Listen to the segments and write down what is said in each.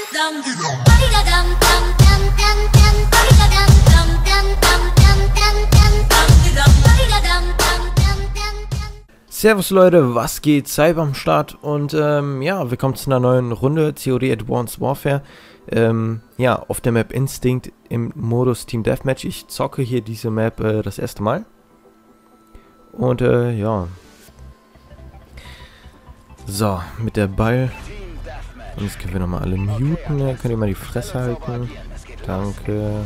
Servus Leute, was geht? Cyber am Start und ja, willkommen zu einer neuen Runde COD Advanced Warfare. Ja, auf der Map Instinct im Modus Team Deathmatch. Ich zocke hier diese Map das erste Mal. Und ja. So, mit der Ball. Und jetzt können wir nochmal alle muten. Ja, könnt ihr mal die Fresse halten. Danke.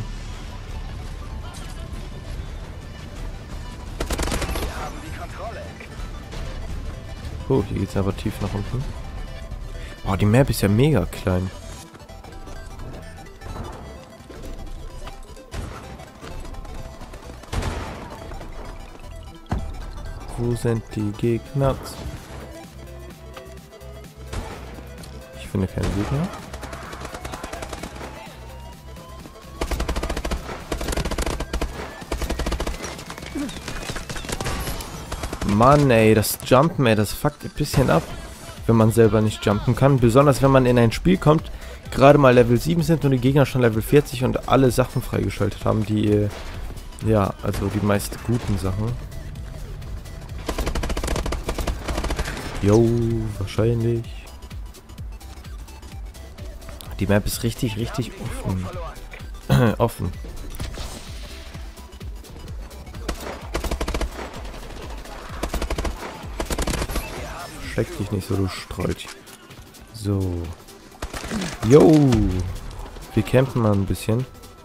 Oh, hier geht's aber tief nach unten. Boah, die Map ist ja mega klein. Wo sind die Gegner? Ich finde keine Gegner. Mann, ey, das Jumpen, ey, das fuckt ein bisschen ab, wenn man selber nicht jumpen kann. Besonders wenn man in ein Spiel kommt, gerade mal Level 7 sind und die Gegner schon Level 40 und alle Sachen freigeschaltet haben, die, ja, also die meist guten Sachen. Jo, wahrscheinlich. Die Map ist richtig offen. Offen. Versteck dich nicht so, du Strolch. So. Jo. Wir campen mal ein bisschen.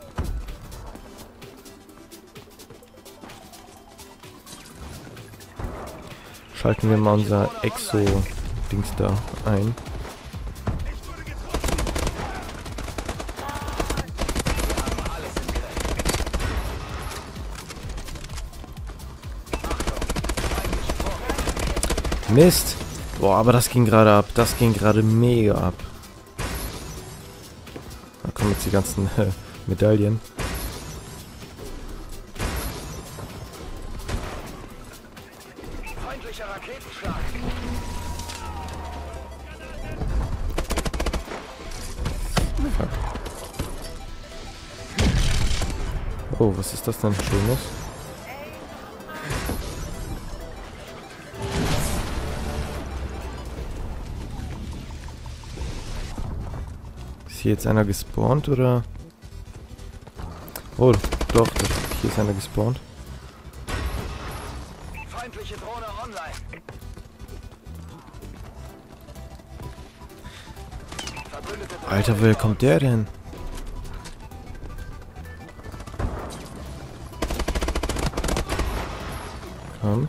Schalten wir mal unser Exo-Dings da ein. Mist! Boah, aber das ging gerade ab. Das ging gerade mega ab. Da kommen jetzt die ganzen Medaillen. Feindlicher Raketenschlag. Fuck. Oh, was ist das denn Schönes? Ist hier jetzt einer gespawnt oder? Oh, doch, hier ist einer gespawnt. Feindliche Drohne online. Alter, woher kommt der denn? Komm.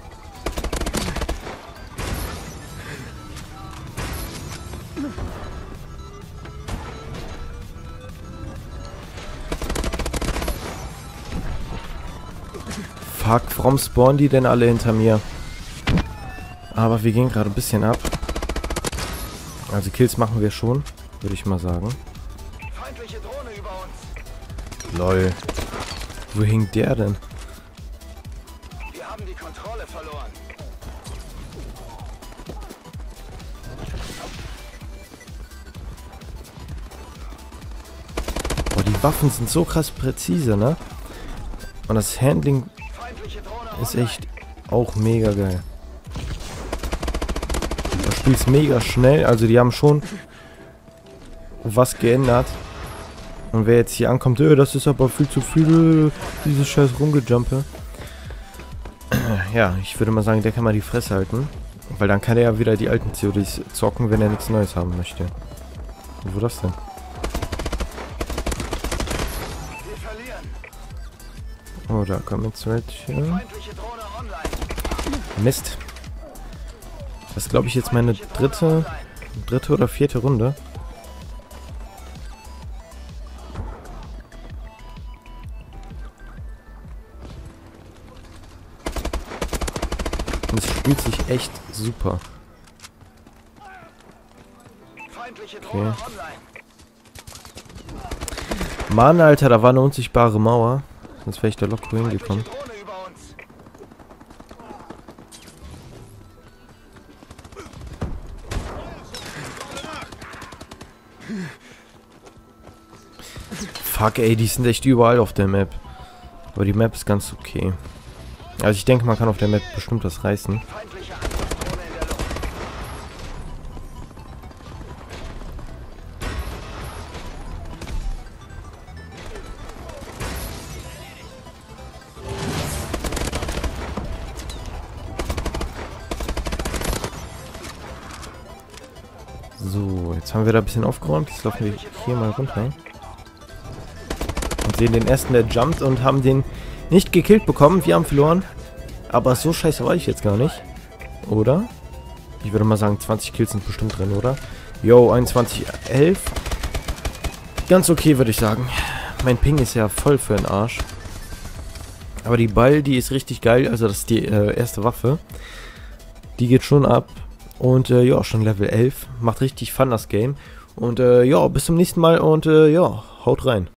Fuck, warum spawnen die denn alle hinter mir? Aber wir gehen gerade ein bisschen ab. Also Kills machen wir schon, würde ich mal sagen. Feindliche Drohne über uns. Lol. Wo hing der denn? Wir haben die Kontrolle verloren. Boah, die Waffen sind so krass präzise, ne? Und das Handling ist echt auch mega geil. Das Spiel ist mega schnell, also die haben schon was geändert. Und wer jetzt hier ankommt, das ist aber viel zu viel, dieses scheiß Rumgejumpe. Ja, ich würde mal sagen, der kann mal die Fresse halten. Weil dann kann er ja wieder die alten CODs zocken, wenn er nichts Neues haben möchte. Wo das denn? Wir verlieren. Oh, da kommen jetzt welche. Feindliche Drohne online. Mist. Das ist, glaube ich, jetzt meine dritte oder vierte Runde. Und es spielt sich echt super. Feindliche Okay. Drohne online. Mann, Alter, da war eine unsichtbare Mauer. Sonst wäre ich da locker hingekommen. Feindliche Drohne über uns. Fuck, ey, die sind echt überall auf der Map. Aber die Map ist ganz okay. Also ich denke, man kann auf der Map bestimmt was reißen. Feindliche Angriffsdrohne in der Luft. So, jetzt haben wir da ein bisschen aufgeräumt. Jetzt laufen wir hier mal runter. Und sehen den ersten, der jumpt, und haben den nicht gekillt bekommen. Wir haben verloren. Aber so scheiße war ich jetzt gar nicht. Oder? Ich würde mal sagen, 20 Kills sind bestimmt drin, oder? Yo, 21, 11. Ganz okay, würde ich sagen. Mein Ping ist ja voll für den Arsch. Aber die Ball, die ist richtig geil. Also das ist die erste Waffe. Die geht schon ab. Und ja, schon Level 11. Macht richtig Fun, das Game. Und ja, bis zum nächsten Mal und ja, haut rein.